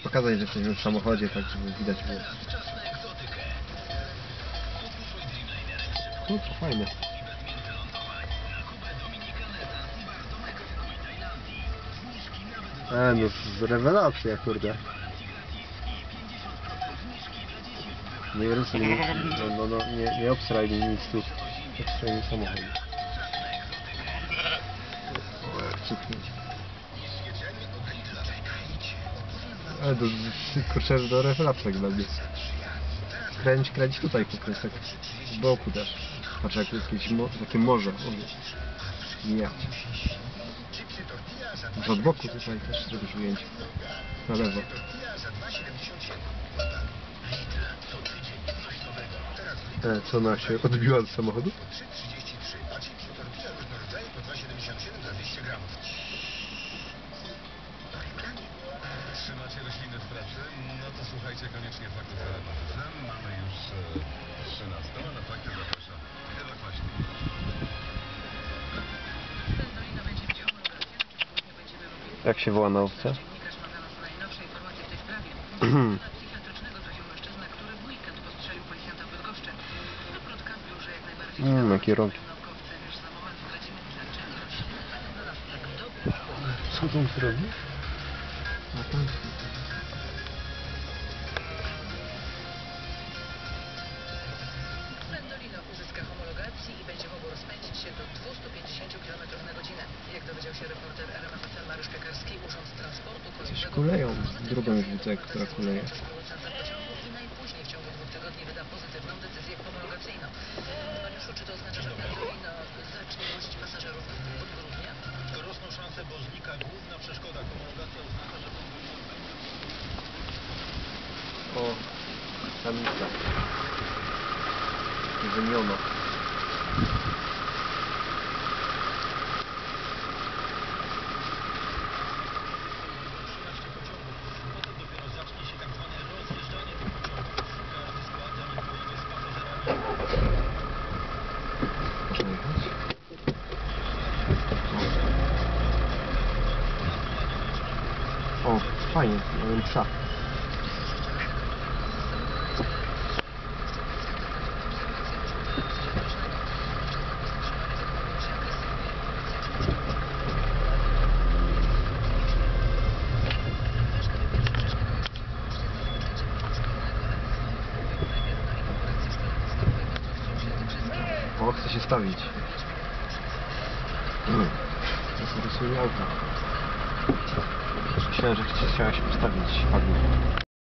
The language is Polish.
pokazać, że jesteśmy w samochodzie, tak żeby widać było. No to fajne. No rewelacja, kurde. Nie wiem, nie obsraj mi nic tu. Obsraj mi samochód. Ale to kurczę, do rewelacja dla mnie. Kręć tutaj po prostu, z boku też. Patrz, jak jest jakieś takie morze. Nie. Od boku tutaj też zrobisz ujęcie. Na lewo. Co ona się odbiła od samochodu? Trzymacie rośliny w pracy? No to słuchajcie koniecznie faktów aromatycznych. Mamy już 13, a na fakty zapraszam. Chyba kwaśnie. Jak się woła na owce? Jakie rogi. Co tam zrobisz? Pendolino uzyska homologacji i będzie mogło rozpędzić się do 250 km na godzinę. Jak dowiedział się reporter RMFFM Mariusz Piekarski, Urząd Transportu Kolejowego kuleją. Drugą już widzę, która kuleje. I najpóźniej w ciągu 2 tygodni wyda pozytywną decyzję homologacyjną. Mariuszu, czy to oznacza, że Pendolino zacznie wozić pasażerów od grudnia? Rosną szanse, bo znika główna przeszkoda. Homologacja oznacza, że... O, samica. Wymiona. Potem dopiero zacznie się tak zwane rozjeżdżanie tych pociągów. Każdy skład zanim pojedzie z pasażerami. Można jechać? O, fajnie, mamy psa. O, chce się stawić. To sobie rysuje auto. Myślałem, że chciałaś postawić padnie.